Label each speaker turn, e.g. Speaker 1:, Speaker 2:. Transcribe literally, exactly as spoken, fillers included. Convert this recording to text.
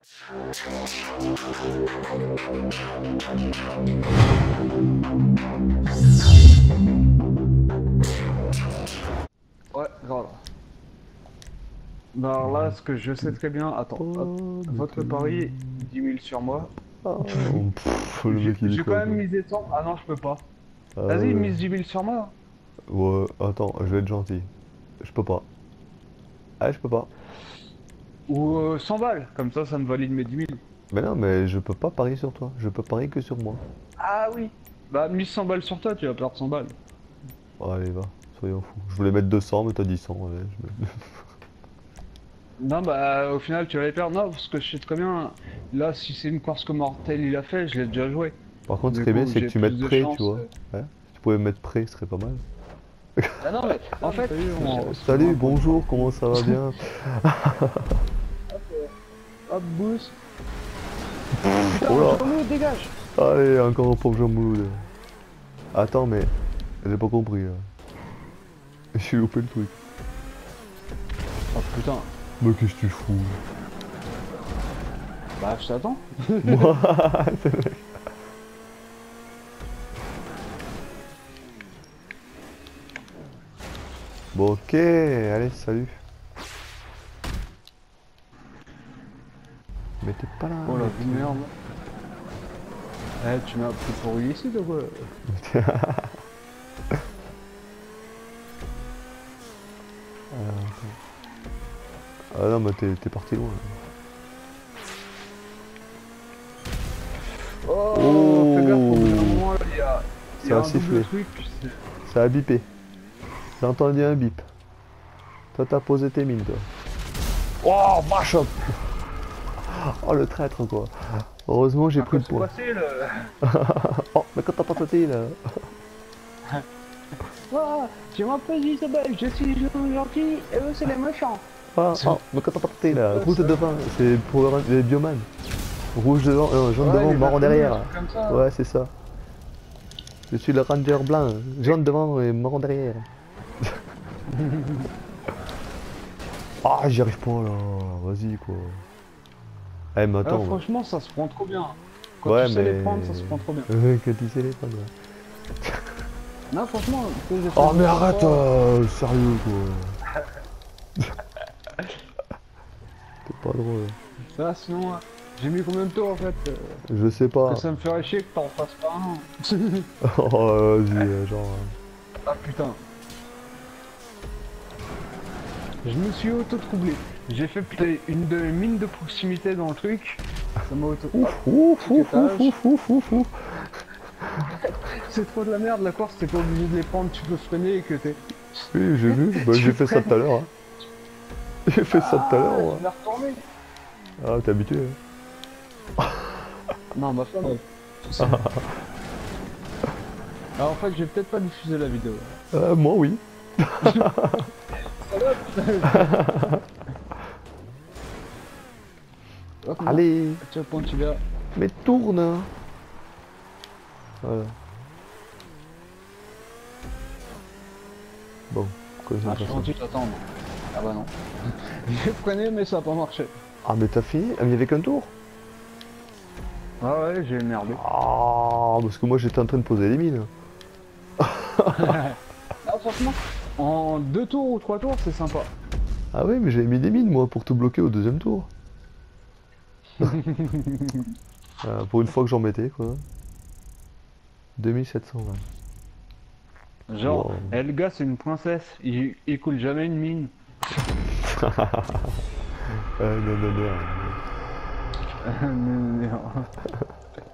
Speaker 1: Ouais, grave. Bah alors là, ce que je sais très bien, attends, hop, votre pari, dix mille sur moi.
Speaker 2: Oh, pff, le mec il est
Speaker 1: J'ai quand
Speaker 2: quoi,
Speaker 1: même
Speaker 2: quoi.
Speaker 1: misé cent. Ah non, je peux pas.
Speaker 2: Ah
Speaker 1: Vas-y,
Speaker 2: ouais.
Speaker 1: mise dix mille sur moi.
Speaker 2: Ouais, attends, je vais être gentil. Je peux pas. Ah, je peux pas.
Speaker 1: Ou euh, cent balles, comme ça, ça me valide mes dix mille.
Speaker 2: Mais non, mais je peux pas parier sur toi. Je peux parier que sur moi.
Speaker 1: Ah oui. Bah, mise cent balles sur toi, tu vas perdre cent balles.
Speaker 2: Oh, allez, va. Soyons fous. Je voulais mettre deux cents, mais t'as dit cent. Allez, je mets-
Speaker 1: Non, bah, au final, tu vas les perdre. Non, parce que je sais très bien, là, si c'est une course que Mortel il a fait, je l'ai déjà joué.
Speaker 2: Par contre, ce
Speaker 1: Du
Speaker 2: qui est bien,
Speaker 1: coup,
Speaker 2: c'est que
Speaker 1: j'ai
Speaker 2: tu
Speaker 1: plus
Speaker 2: mettes
Speaker 1: de
Speaker 2: prêt, tu
Speaker 1: chance.
Speaker 2: vois. Ouais. Si tu pouvais mettre prêt, ce serait pas mal.
Speaker 1: Ah non, mais en fait,
Speaker 2: Salut,
Speaker 1: on-
Speaker 2: Salut, bonjour, comment ça va bien?
Speaker 1: hop, boost.
Speaker 2: Oh là.
Speaker 1: Jean-Loup, dégage.
Speaker 2: Allez, encore un pauvre Jean Mouloud. Attends, mais j'ai pas compris là. J'ai loupé le truc.
Speaker 1: Oh putain.
Speaker 2: Mais qu'est-ce que tu fous?
Speaker 1: Bah, je t'attends.
Speaker 2: Moi, c'est vrai. Bon, ok, allez, salut. Mais t'es pas là.
Speaker 1: Oh la
Speaker 2: mec.
Speaker 1: merde. Eh, tu m'as pris pour lui ici, ou quoi?
Speaker 2: Ah non, mais t'es t'es parti loin.
Speaker 1: Oh,
Speaker 2: Oh.
Speaker 1: fais gaffe, au bout d'un moment, là, il y a, il y
Speaker 2: Ça
Speaker 1: a
Speaker 2: a
Speaker 1: un
Speaker 2: sifflé.
Speaker 1: double truc. c'est-
Speaker 2: Ça a bipé. J'ai entendu un bip. Toi, t'as posé tes mines, toi. Oh, vache! Oh, le traître, quoi. Heureusement, j'ai
Speaker 1: À
Speaker 2: pris
Speaker 1: quoi
Speaker 2: le
Speaker 1: c'est
Speaker 2: point.
Speaker 1: passé, le...
Speaker 2: Oh, mais quand t'as pas sauté, là.
Speaker 1: Ah, je m'appelle Isabelle, je suis gentil, et eux, c'est les méchants.
Speaker 2: Ah, oh, mais quand t'as pas sauté, là. Rouge devant, c'est pour les bioman. Rouge devant, euh, jaune
Speaker 1: Ouais,
Speaker 2: devant,
Speaker 1: les
Speaker 2: marron
Speaker 1: bâtonnets,
Speaker 2: derrière.
Speaker 1: un truc comme ça.
Speaker 2: Ouais, c'est ça. Je suis le ranger blanc, jaune devant et marron derrière. Ah, j'y arrive pas là, vas-y quoi. Eh, mais
Speaker 1: Ah,
Speaker 2: attends.
Speaker 1: franchement, ça se prend trop bien. Quand
Speaker 2: Ouais,
Speaker 1: tu sais
Speaker 2: mais.
Speaker 1: les prendre, ça se prend trop bien.
Speaker 2: Ouais, quand tu sais les prendre. Ouais.
Speaker 1: Non, franchement, tu sais, j'ai fait
Speaker 2: Oh, mais
Speaker 1: deux
Speaker 2: arrête,
Speaker 1: fois.
Speaker 2: euh, sérieux quoi. T'es pas drôle.
Speaker 1: Ah, sinon, euh, j'ai mis combien de tours en fait euh,
Speaker 2: Je sais pas.
Speaker 1: que ça me ferait chier que t'en fasses pas un.
Speaker 2: Oh, vas-y, euh, genre.
Speaker 1: Ah putain. Je me suis auto-troublé. J'ai fait peut-être une de mine de proximité dans le truc. Ça m'a auto...
Speaker 2: Ouf, ouf, ouf, ouf, ouf, ouf, ouf, ouf.
Speaker 1: C'est trop de la merde, la course, t'es pas obligé de les prendre, tu peux freiner et que t'es...
Speaker 2: Oui, j'ai vu, bah,
Speaker 1: Tu
Speaker 2: j'ai fait ça tout à l'heure. Hein. J'ai fait ça tout à l'heure,
Speaker 1: Ah,
Speaker 2: moi.
Speaker 1: tu l'as retourné.
Speaker 2: Ah, t'es habitué. Hein.
Speaker 1: Non, ma femme... Alors en fait, j'ai peut-être pas diffusé la vidéo.
Speaker 2: Euh, moi, oui.
Speaker 1: Hop,
Speaker 2: Allez,
Speaker 1: tu vas tu verras.
Speaker 2: mais tourne. Voilà. Bon, quoi ça
Speaker 1: Ah,
Speaker 2: passe,
Speaker 1: je suis gentil, j'attends. moi. Ah bah non. J'ai freiné, mais ça a pas marché.
Speaker 2: Ah, mais t'as fini? Ah, mais il y avait qu'un tour?
Speaker 1: Ah ouais, j'ai merdé.
Speaker 2: Ah, parce que moi j'étais en train de poser les mines.
Speaker 1: Ah, franchement, en deux tours ou trois tours, c'est sympa.
Speaker 2: Ah oui, mais j'avais mis des mines moi pour tout bloquer au deuxième tour. Ah, pour une fois que j'en mettais quoi. deux mille sept cent vingt.
Speaker 1: Genre,
Speaker 2: Wow.
Speaker 1: eh, le gars, c'est une princesse, il, il coule jamais une mine.
Speaker 2: Euh, non, non, non.
Speaker 1: Mais non.